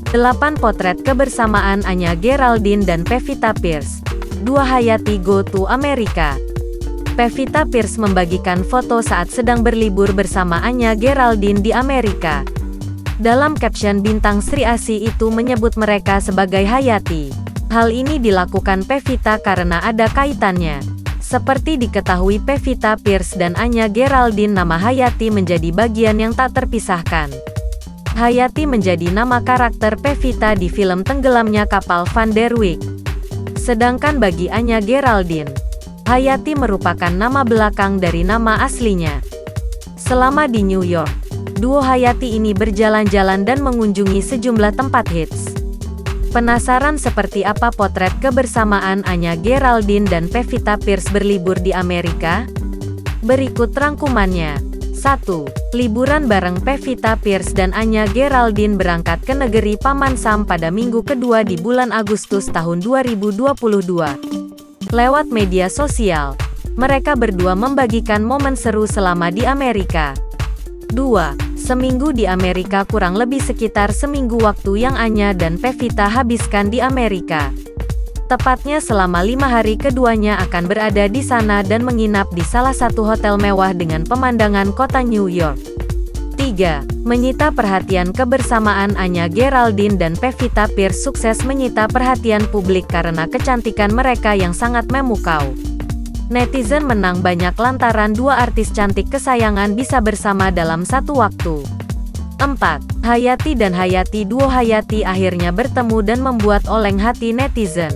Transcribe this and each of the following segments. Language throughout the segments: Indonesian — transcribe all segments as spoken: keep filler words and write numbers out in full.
delapan Potret kebersamaan Anya Geraldine dan Pevita Pierce. dua Hayati go to Amerika. Pevita Pierce membagikan foto saat sedang berlibur bersama Anya Geraldine di Amerika. Dalam caption, bintang Sri Asih itu menyebut mereka sebagai Hayati. Hal ini dilakukan Pevita karena ada kaitannya. Seperti diketahui Pevita Pierce dan Anya Geraldine, nama Hayati menjadi bagian yang tak terpisahkan. Hayati menjadi nama karakter Pevita di film tenggelamnya kapal Van der Wijk. Sedangkan bagi Anya Geraldine, Hayati merupakan nama belakang dari nama aslinya. Selama di New York, duo Hayati ini berjalan-jalan dan mengunjungi sejumlah tempat hits. Penasaran seperti apa potret kebersamaan Anya Geraldine dan Pevita Pierce berlibur di Amerika? Berikut rangkumannya. satu. Liburan bareng Pevita Pierce dan Anya Geraldine berangkat ke negeri Paman Sam pada minggu kedua di bulan Agustus tahun dua ribu dua puluh dua. Lewat media sosial, mereka berdua membagikan momen seru selama di Amerika. dua. Seminggu di Amerika, kurang lebih sekitar seminggu waktu yang Anya dan Pevita habiskan di Amerika. Tepatnya selama lima hari keduanya akan berada di sana dan menginap di salah satu hotel mewah dengan pemandangan kota New York. tiga. Menyita perhatian kebersamaan Anya Geraldine dan Pevita Pierce sukses menyita perhatian publik karena kecantikan mereka yang sangat memukau. Netizen menang banyak lantaran dua artis cantik kesayangan bisa bersama dalam satu waktu. empat. Hayati dan Hayati. Duo Hayati akhirnya bertemu dan membuat oleng hati netizen.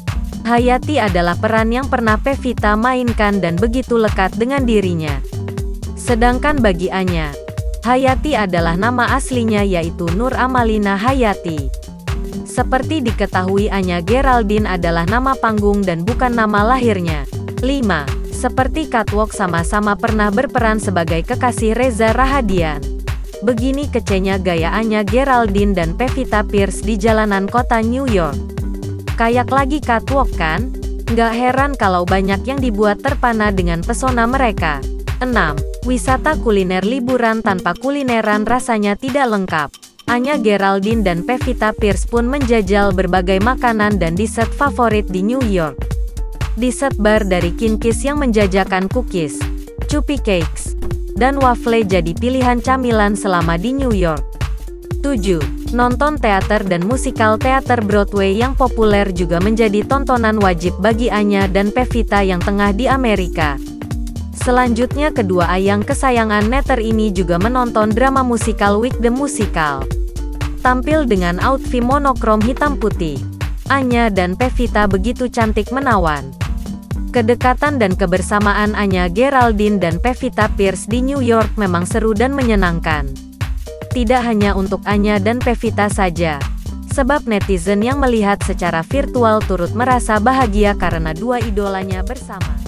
Hayati adalah peran yang pernah Pevita mainkan dan begitu lekat dengan dirinya. Sedangkan bagi Anya, Hayati adalah nama aslinya yaitu Nur Amalina Hayati. Seperti diketahui, Anya Geraldine adalah nama panggung dan bukan nama lahirnya. lima. Seperti catwalk, sama-sama pernah berperan sebagai kekasih Reza Rahadian. Begini kecenya gaya Anya Geraldine dan Pevita Pierce di jalanan kota New York. Kayak lagi catwalk kan? Nggak heran kalau banyak yang dibuat terpana dengan pesona mereka. enam. Wisata kuliner. Liburan tanpa kulineran rasanya tidak lengkap. Anya Geraldine dan Pevita Pierce pun menjajal berbagai makanan dan dessert favorit di New York. Dessert bar dari Kinkis yang menjajakan cookies, Chupi Cakes, dan waffle jadi pilihan camilan selama di New York. tujuh. Nonton teater dan musikal. Teater Broadway yang populer juga menjadi tontonan wajib bagi Anya dan Pevita yang tengah di Amerika. Selanjutnya, kedua ayang kesayangan netter ini juga menonton drama musikal Wick the Musical. Tampil dengan outfit monokrom hitam putih, Anya dan Pevita begitu cantik menawan. Kedekatan dan kebersamaan Anya Geraldine dan Pevita Pierce di New York memang seru dan menyenangkan. Tidak hanya untuk Anya dan Pevita saja, sebab netizen yang melihat secara virtual turut merasa bahagia karena dua idolanya bersama.